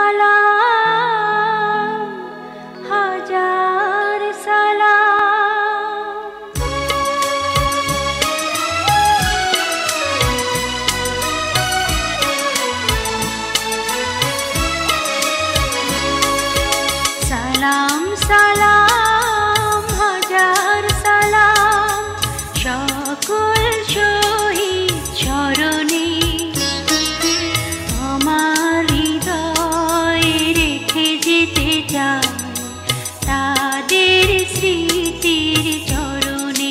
সালাম হাজার সালাম সালাম সালাম হাজার সালাম সকল শহীদ চরণে আমার হৃদয়ে রেখে যেতে চাই তাদের স্মৃতির চরণে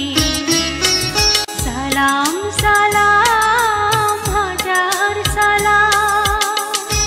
সালাম সালাম হাজার সালাম।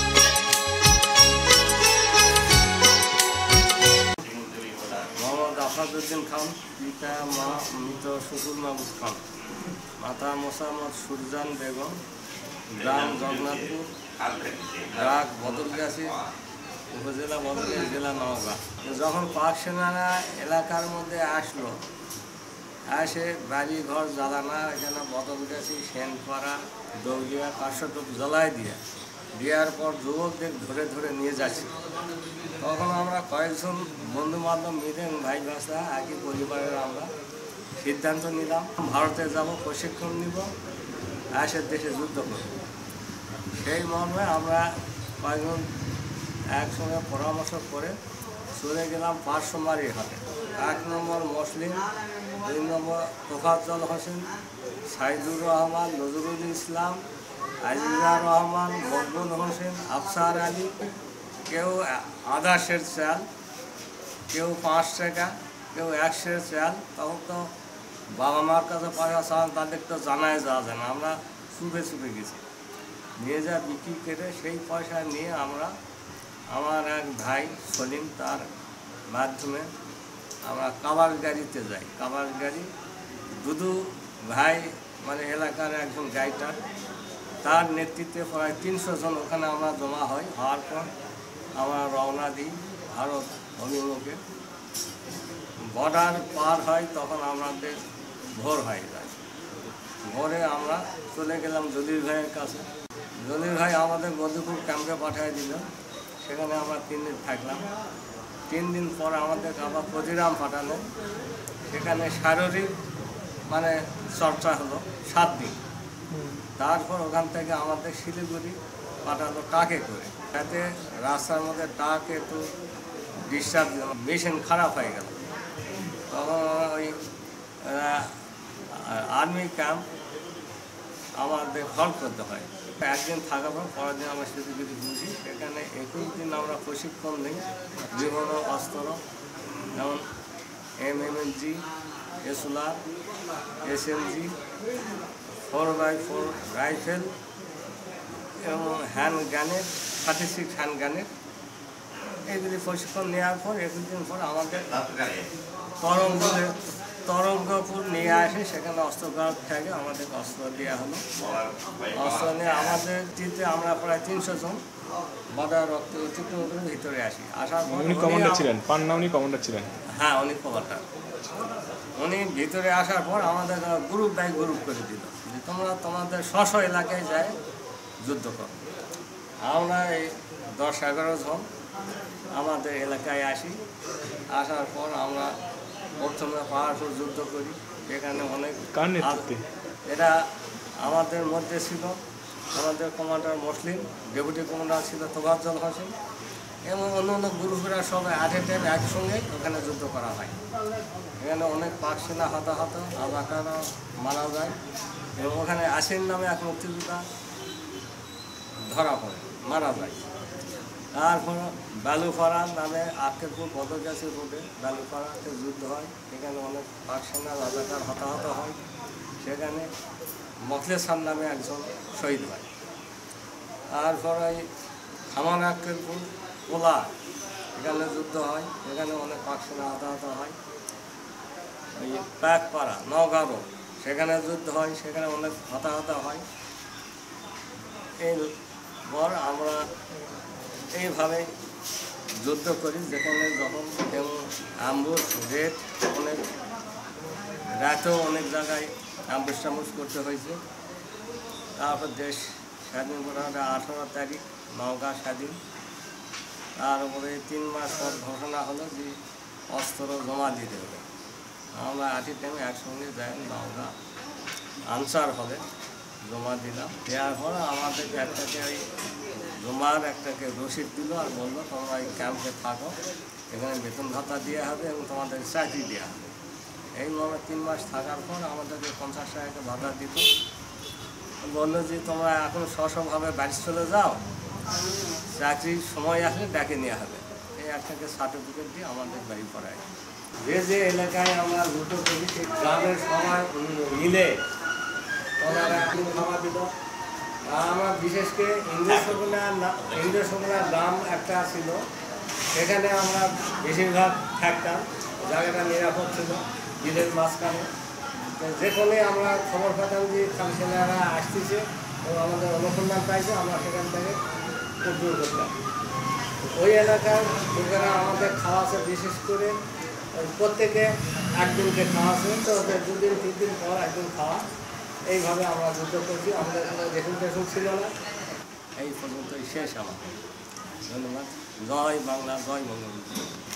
মোহাম্মদ আফাদউদ্দিন খান, পিতা মা মৃত শুকুর মাহমুদ খান, মাতা মোসাম্মদ সুরজান বেগম, গ্রাম জগন্নাথপুর, ডাক বদলগাছি, উপজেলা বদলগাছি, জেলা নওগাঁ। যখন পাক সেনারা এলাকার মধ্যে আসলো, এসে বাড়ি ঘর জ্বালানা এখানে বদলগাছি, সেনপাড়া, দৌলিয়া, কাশটুপ জ্বালায় দেওয়ার পর যুবকদের ধরে ধরে নিয়ে যাচ্ছি। তখন আমরা কয়েকজন বন্ধু বান্ধব মিলে ভাই ভাষা একই পরিবারের আমরা সিদ্ধান্ত নিলাম ভারতে যাব, প্রশিক্ষণ নিব, দেশের দেশে যুদ্ধ করব। সেই মর্মে আমরা কয়েকজন একসঙ্গে পরামর্শ করে চলে গেলাম পার্শ্বমারি হাটে। 1 নম্বর মুসলিম, 2 নম্বর তোফাজ্জল হোসেন, সাইদুর রহমান, নজরুল ইসলাম, আজিজুর রহমান, মকবুল হোসেন, আফসার আলী। কেউ আধা সের চাল, কেউ 5 টাকা, কেউ 1 সের চাল। তখন তো বাবা মার কাছে পয়সা চান, তাদের তো জানাই যাওয়া যায় না। আমরা চুপে চুপে গেছি, নিয়ে যা বিক্রি করে সেই পয়সা নিয়ে আমরা আমার এক ভাই সলিম, তার মাধ্যমে আমরা কাবার গাড়িতে যাই। কাবার গাড়ি দুদু ভাই মানে এলাকার একজন গাইডার, তার নেতৃত্বে প্রায় 300 জন ওখানে আমরা জমা হওয়ার পর আমরা রওনা দিই ভারত অভিমুখে। বর্ডার পার হয় তখন আমাদের ভোর হয়ে যায়। ভোরে আমরা চলে গেলাম জলিল ভাইয়ের কাছে। জলিল ভাই আমাদের মধুপুর ক্যাম্পে পাঠিয়ে দিল। সেখানে আমরা 3 দিন থাকলাম। 3 দিন পর আমাদের আবার ক্ষুদিরাম পাঠানো। সেখানে শারীরিক মানে চর্চা হলো 7 দিন। তারপর ওখান থেকে আমাদের শিলিগুড়ি পাঠালো ট্রাকে করে। যাতে রাস্তার মধ্যে ট্রাক একটু ডিস্টার্ব, মেশিন খারাপ হয়ে গেল। তখন ওই আর্মি ক্যাম্প আমাদের হল্ট করতে হয়। একদিন থাকার পর পরের দিন আমরা শিলিগুড়ি বুঝি। সেখানে 21 দিন আমরা প্রশিক্ষণ নিই বিভিন্ন অস্ত্র, যেমন MMG, এসুলার, SMG, 4x4 রাইফেল এবং হ্যান্ড গ্রেনেড, 36 হ্যান্ড গ্রেনেড। এইগুলি প্রশিক্ষণ নেওয়ার পর 21 দিন পর আমাদের তরঙ্গপুর নিয়ে আসে। সেখানে অস্ত্রগার থেকে আমাদের অস্ত্র দেওয়া হলো। অস্ত্র নিয়ে আমাদের দিতে আমরা প্রায় 300 জন বর্ডার রক্ত অতিক্রম করে ভিতরে আসি। আসার পর উনি কমান্ডার ছিলেন, পান্না উনি কমান্ডার ছিলেন। হ্যাঁ, উনি কমান্ডার। উনি ভিতরে আসার পর আমাদের গ্রুপ বাই গ্রুপ করে দিল যে তোমরা তোমাদের স্ব এলাকায় যায় যুদ্ধ করো। আমরা এই 10-11 জন আমাদের এলাকায় আসি। আসার পর আমরা প্রথমে পাহাড়পুর যুদ্ধ করি। সেখানে অনেক এরা আমাদের মধ্যে ছিল। আমাদের কমান্ডার মুসলিম, ডেপুটি কমান্ডার ছিল তোফাজ্জল হোসেন এবং অন্য গ্রুপেরা সবাই আট এ টাইম একসঙ্গে ওখানে যুদ্ধ করা হয়। এখানে অনেক পাক সেনা হতাহত, আবাকারা মারা যায় এবং ওখানে আসিন নামে এক মুক্তিযোদ্ধা ধরা পড়ে, মারা যায়। তারপর বালুপাড়া নামে আক্কেরপুর বদলগাছি রোডে বালুপাড়াতে যুদ্ধ হয়। সেখানে অনেক পাক সেনা রাজাকার হতাহত হয়। সেখানে মখলেসান নামে একজন শহীদ হয়। তারপর ওই খামান আক্কেরপুর কোলা, এখানে যুদ্ধ হয়। এখানে অনেক পাক সেনা হতাহত হয়। ওই প্যাকপাড়া নওগাঁ রোড, সেখানে যুদ্ধ হয়। সেখানে অনেক হতাহত হয়। এরপর আমরা এইভাবে যুদ্ধ করি, যেখানে যখন এবং আম্বুজ রেট অনেক রাতেও অনেক জায়গায় আম্বুজ টাম্বুজ করতে হয়েছে। তারপর দেশ স্বাধীন করা 18 তারিখ নওগাঁ স্বাধীন। তারপরে 3 মাস পর ঘোষণা হলো যে অস্ত্র জমা দিতে হবে। আমরা আটি টাইমে একসঙ্গে যাই নওগাঁ আনসার হলে জমা দিলাম। দেওয়ার পর আমাদেরকে একটাকে ওই জমার একটাকে রসিদ দিল আর বললো তোমরা এই ক্যাম্পে থাকো, এখানে বেতন ভাতা দেওয়া হবে এবং তোমাদের চাকরি দেওয়া হবে। এই মর্মে 3 মাস থাকার পর আমাদেরকে 50 টাকা ভাতা দিত। বললো যে তোমরা এখন স্বভাবে বাড়ি চলে যাও, চাকরির সময় আসলে ডাকে নেওয়া হবে। এই একটাকে সার্টিফিকেট দিয়ে আমাদের বাড়ি পড়ায়। যে যে এলাকায় আমরা লুটো করি সেই গ্রামের সবাই মিলে ওনারা খাওয়া দিল। আর আমার বিশেষ করে ইন্দ্র সগুনা গ্রাম একটা ছিল, সেখানে আমরা বেশিরভাগ থাকতাম। জায়গাটা নিরাপদ ছিল, বিলের মাঝখানে। যেখানে আমরা খবর পেতাম যে খামসেনারা আসতেছে এবং আমাদের অনুসন্ধান পাইছে, আমরা সেখান থেকে উদ্ধার করতাম। ওই এলাকার লোকেরা আমাদের খাওয়াছে, বিশেষ করে প্রত্যেকে একদিনকে খাওয়াছে, তো 2 দিন 3 দিন পর একদিন খাওয়া। এইভাবে আমরা যুদ্ধ করছি, আমাদের কোনো দেখুন ছিল না। এই পর্যন্তই শেষ আমার। ধন্যবাদ। জয় বাংলা, জয় বঙ্গবন্ধু।